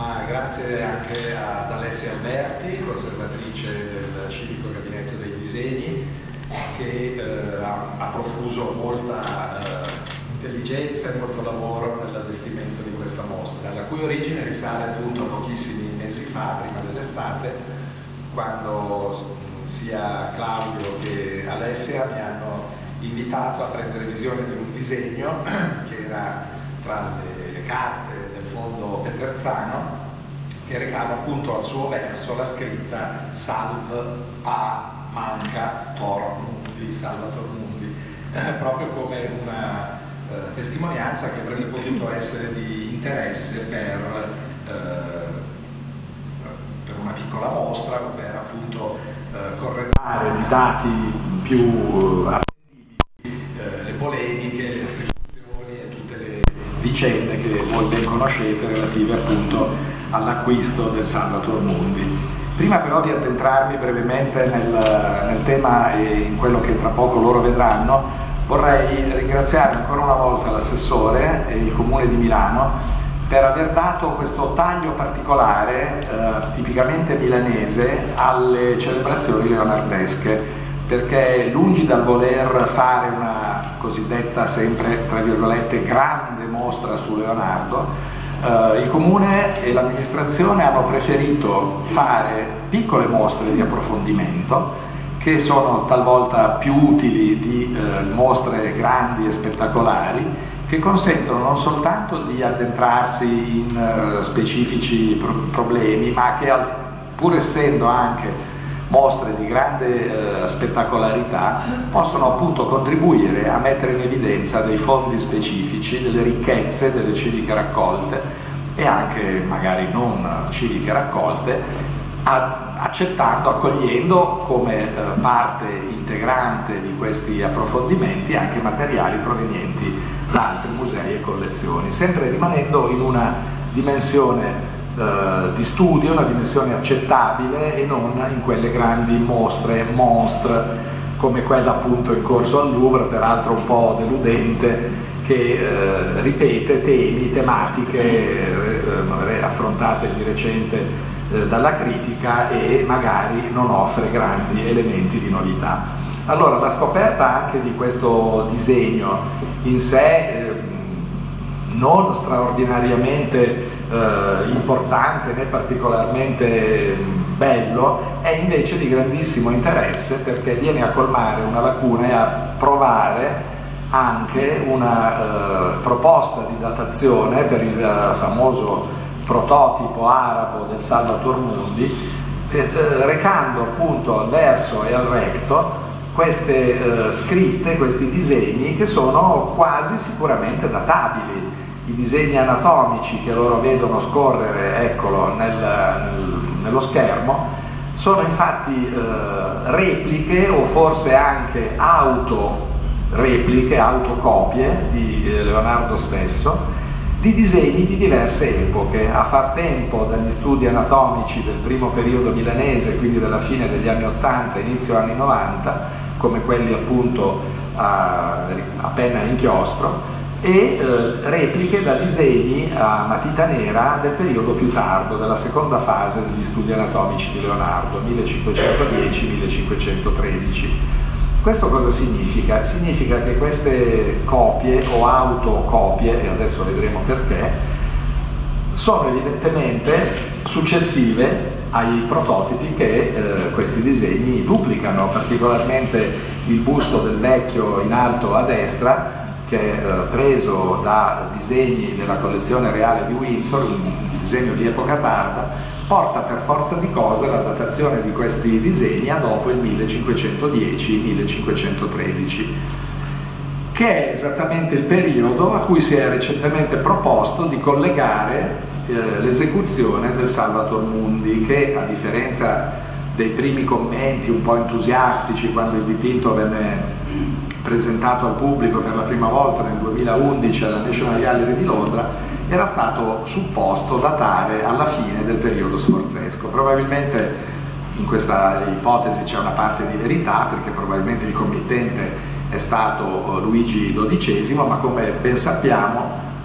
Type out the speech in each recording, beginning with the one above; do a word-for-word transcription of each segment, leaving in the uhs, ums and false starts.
ma grazie anche ad Alessia Alberti, conservatrice del Civico Gabinetto dei Disegni, che eh, ha, ha profuso molta eh, intelligenza e molto lavoro nell'allestimento di questa mostra, la cui origine risale appunto a pochissimi mesi fa, prima dell'estate, quando sia Claudio che Alessia mi hanno invitato a prendere visione di un disegno che era tra le, le carte del fondo Peterzano, che recava appunto al suo verso la scritta Salv a manca tor mundi, Salvator mundi, eh, proprio come una eh, testimonianza che avrebbe potuto essere di interesse per, eh, per una piccola mostra, per appunto eh, corredare di dati più attendibili eh, le polemiche, le attribuzioni e tutte le vicende che voi ben conoscete relative appunto all'acquisto del Salvator mundi. Prima però di addentrarmi brevemente nel, nel tema e in quello che tra poco loro vedranno, vorrei ringraziare ancora una volta l'assessore e il Comune di Milano per aver dato questo taglio particolare, eh, tipicamente milanese, alle celebrazioni leonardesche, perché lungi dal voler fare una cosiddetta sempre, tra virgolette, grande mostra su Leonardo, Uh, il Comune e l'amministrazione hanno preferito fare piccole mostre di approfondimento che sono talvolta più utili di uh, mostre grandi e spettacolari, che consentono non soltanto di addentrarsi in uh, specifici pro problemi, ma che al, pur essendo anche mostre di grande eh, spettacolarità, possono appunto contribuire a mettere in evidenza dei fondi specifici, delle ricchezze delle civiche raccolte e anche magari non civiche raccolte, a, accettando, accogliendo come eh, parte integrante di questi approfondimenti anche materiali provenienti da altri musei e collezioni, sempre rimanendo in una dimensione Uh, di studio, una dimensione accettabile e non in quelle grandi mostre, monstre, come quella appunto in corso al Louvre, peraltro un po' deludente, che uh, ripete temi, tematiche uh, affrontate di recente uh, dalla critica e magari non offre grandi elementi di novità. Allora, la scoperta anche di questo disegno in sé, uh, non straordinariamente Eh, importante né particolarmente bello, è invece di grandissimo interesse perché viene a colmare una lacuna e a provare anche una eh, proposta di datazione per il eh, famoso prototipo arabo del Salvator mundi, eh, eh, recando appunto al verso e al recto queste eh, scritte, questi disegni che sono quasi sicuramente databili. I disegni anatomici che loro vedono scorrere, eccolo, nel, nel, nello schermo, sono infatti eh, repliche o forse anche autorepliche, autocopie di Leonardo stesso, di disegni di diverse epoche. A far tempo dagli studi anatomici del primo periodo milanese, quindi della fine degli anni ottanta, inizio anni novanta, come quelli appunto a, a penna e inchiostro, e eh, repliche da disegni a matita nera del periodo più tardo, della seconda fase degli studi anatomici di Leonardo, millecinquecentodieci millecinquecentotredici. Questo cosa significa? Significa che queste copie o autocopie, e adesso vedremo perché, sono evidentemente successive ai prototipi che eh, questi disegni duplicano, particolarmente il busto del vecchio in alto a destra, che è eh, preso da disegni della collezione reale di Windsor, un disegno di epoca tarda, porta per forza di cose la datazione di questi disegni a dopo il millecinquecentodieci millecinquecentotredici, che è esattamente il periodo a cui si è recentemente proposto di collegare eh, l'esecuzione del Salvator mundi, che a differenza dei primi commenti un po' entusiastici quando il dipinto venne presentato al pubblico per la prima volta nel duemilaundici alla National Gallery di Londra, era stato supposto datare alla fine del periodo sforzesco. Probabilmente in questa ipotesi c'è una parte di verità, perché probabilmente il committente è stato Luigi dodicesimo, ma come ben sappiamo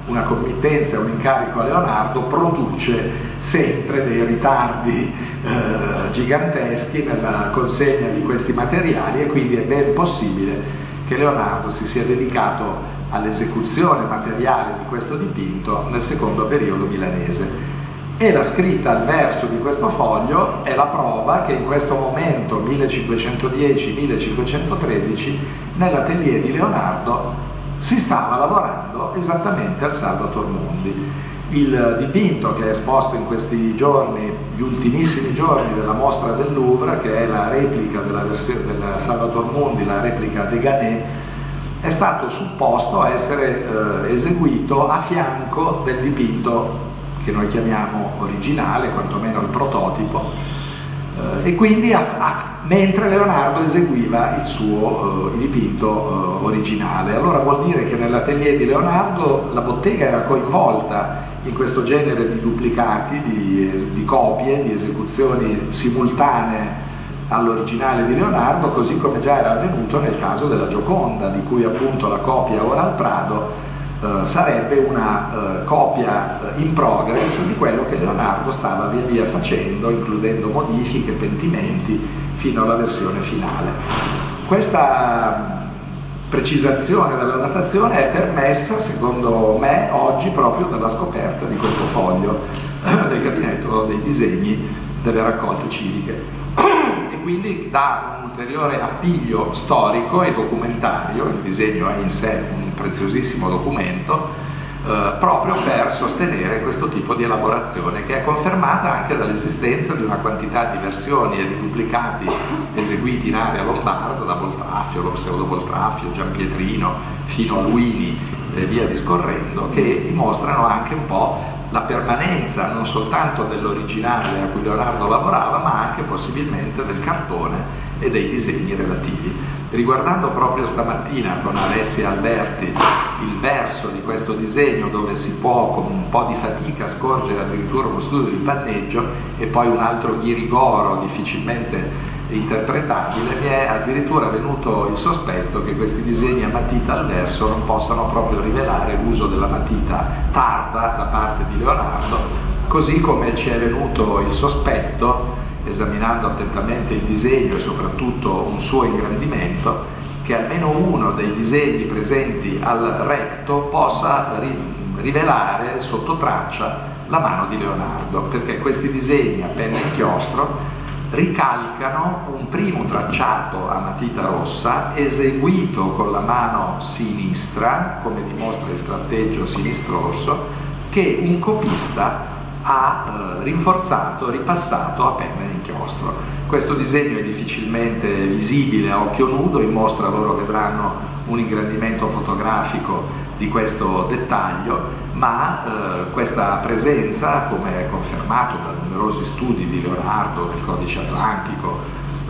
una committenza e un incarico a Leonardo produce sempre dei ritardi eh, giganteschi nella consegna di questi materiali, e quindi è ben possibile che Leonardo si sia dedicato all'esecuzione materiale di questo dipinto nel secondo periodo milanese. E la scritta al verso di questo foglio è la prova che in questo momento, millecinquecentodieci millecinquecentotredici, nell'atelier di Leonardo si stava lavorando esattamente al Salvator Mundi. Il dipinto che è esposto in questi giorni, gli ultimissimi giorni della mostra del Louvre, che è la replica della versione del Salvator Mundi, la replica Degané, è stato supposto a essere eh, eseguito a fianco del dipinto che noi chiamiamo originale, quantomeno il prototipo, eh, e quindi a, a, mentre Leonardo eseguiva il suo eh, dipinto eh, originale. Allora vuol dire che nell'atelier di Leonardo la bottega era coinvolta in questo genere di duplicati, di, di copie, di esecuzioni simultanee all'originale di Leonardo, così come già era avvenuto nel caso della Gioconda, di cui appunto la copia ora al Prado Uh, sarebbe una uh, copia uh, in progress di quello che Leonardo stava via via facendo, includendo modifiche, pentimenti, fino alla versione finale. Questa precisazione della datazione è permessa, secondo me, oggi proprio dalla scoperta di questo foglio uh, del gabinetto dei disegni delle raccolte civiche, e quindi dà un ulteriore appiglio storico e documentario. Il disegno è in sé un preziosissimo documento eh, proprio per sostenere questo tipo di elaborazione, che è confermata anche dall'esistenza di una quantità di versioni e di duplicati eseguiti in area lombarda, da Boltraffio, lo pseudo Boltraffio, Giampietrino, fino a Luini e via discorrendo, che dimostrano anche un po' la permanenza non soltanto dell'originale a cui Leonardo lavorava, ma anche possibilmente del cartone e dei disegni relativi. Riguardando proprio stamattina con Alessia Alberti il verso di questo disegno, dove si può con un po' di fatica scorgere addirittura uno studio di panneggio e poi un altro ghirigoro difficilmente interpretabile, mi è addirittura venuto il sospetto che questi disegni a matita al verso non possano proprio rivelare l'uso della matita tarda da parte di Leonardo, così come ci è venuto il sospetto, esaminando attentamente il disegno e soprattutto un suo ingrandimento, che almeno uno dei disegni presenti al recto possa ri rivelare sotto traccia la mano di Leonardo, perché questi disegni a penna e inchiostro ricalcano un primo tracciato a matita rossa eseguito con la mano sinistra, come dimostra il tratteggio sinistro-orso, che un copista ha eh, rinforzato, ripassato a penna e inchiostro. Questo disegno è difficilmente visibile a occhio nudo, in mostra loro vedranno un ingrandimento fotografico di questo dettaglio, ma eh, questa presenza, come è confermato da numerosi studi di Leonardo, del Codice Atlantico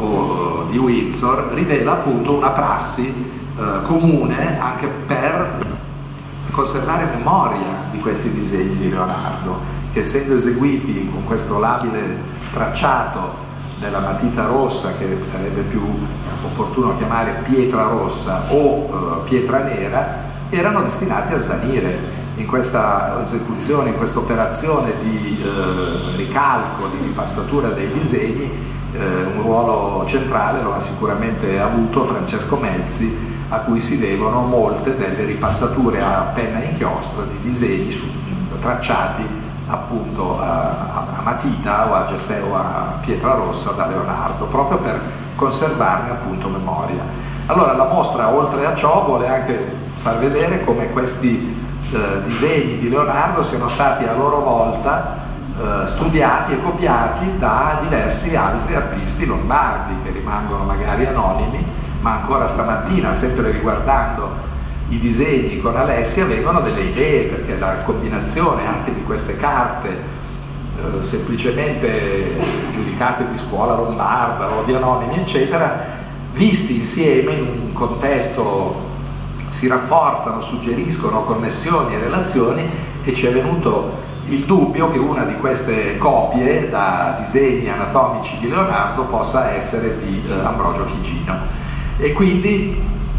o di Windsor, rivela appunto una prassi eh, comune anche per conservare memoria di questi disegni di Leonardo, che essendo eseguiti con questo labile tracciato della matita rossa, che sarebbe più opportuno chiamare pietra rossa o eh, pietra nera, erano destinati a svanire. In questa esecuzione, in questa operazione di eh, ricalco, di ripassatura dei disegni, eh, un ruolo centrale lo ha sicuramente avuto Francesco Melzi, a cui si devono molte delle ripassature a penna e inchiostro di disegni su, tracciati appunto a, a matita o a gesso o a pietra rossa da Leonardo, proprio per conservarne appunto memoria. Allora la mostra, oltre a ciò, vuole anche far vedere come questi eh, disegni di Leonardo siano stati a loro volta eh, studiati e copiati da diversi altri artisti lombardi, che rimangono magari anonimi, ma ancora stamattina, sempre riguardando i disegni con Alessia, vengono delle idee, perché la combinazione anche di queste carte eh, semplicemente giudicate di scuola lombarda o di anonimi eccetera, visti insieme in un contesto, si rafforzano, suggeriscono connessioni e relazioni, e ci è venuto il dubbio che una di queste copie da disegni anatomici di Leonardo possa essere di eh, Ambrogio Figino. E quindi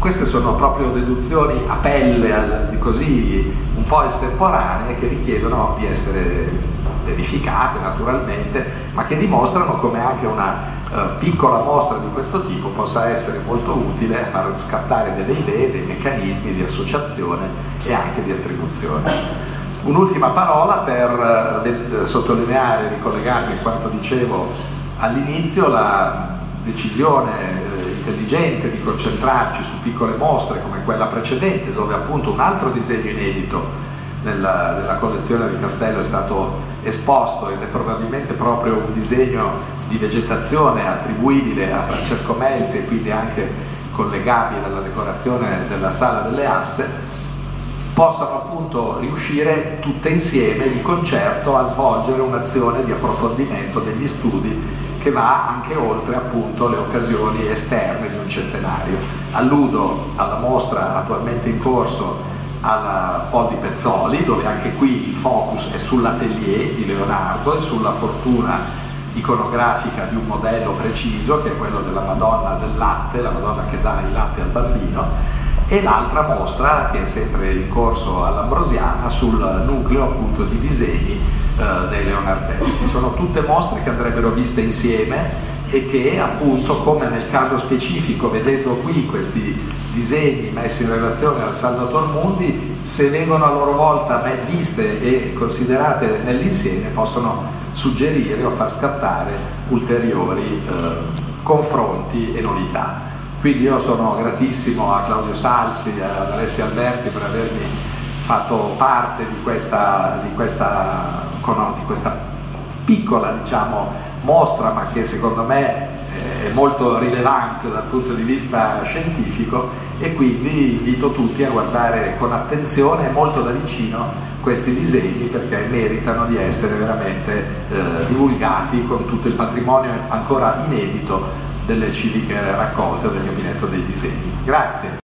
Queste sono proprio deduzioni a pelle, così un po' estemporanee, che richiedono di essere verificate naturalmente, ma che dimostrano come anche una uh, piccola mostra di questo tipo possa essere molto utile a far scattare delle idee, dei meccanismi di associazione e anche di attribuzione. Un'ultima parola per uh, sottolineare, ricollegarmi a quanto dicevo all'inizio, la decisione intelligente di concentrarci su piccole mostre come quella precedente, dove appunto un altro disegno inedito nella, nella collezione del castello è stato esposto, ed è probabilmente proprio un disegno di vegetazione attribuibile a Francesco Melzi e quindi anche collegabile alla decorazione della Sala delle Asse, possano appunto riuscire tutte insieme di concerto a svolgere un'azione di approfondimento degli studi che va anche oltre appunto le occasioni esterne di un centenario. Alludo alla mostra attualmente in corso al Pol di Pezzoli, dove anche qui il focus è sull'atelier di Leonardo e sulla fortuna iconografica di un modello preciso, che è quello della Madonna del latte, la Madonna che dà il latte al bambino, e l'altra mostra, che è sempre in corso all'Ambrosiana, sul nucleo appunto di disegni Uh, dei leonardeschi. Sono tutte mostre che andrebbero viste insieme e che appunto, come nel caso specifico, vedendo qui questi disegni messi in relazione al Salvator Mundi, se vengono a loro volta viste e considerate nell'insieme, possono suggerire o far scattare ulteriori uh, confronti e novità. Quindi io sono gratissimo a Claudio Salsi e ad Alessia Alberti per avermi fatto parte di questa, di questa, di questa piccola, diciamo, mostra, ma che secondo me è molto rilevante dal punto di vista scientifico, e quindi invito tutti a guardare con attenzione e molto da vicino questi disegni, perché meritano di essere veramente eh, divulgati con tutto il patrimonio ancora inedito delle civiche raccolte del Gabinetto dei Disegni. Grazie.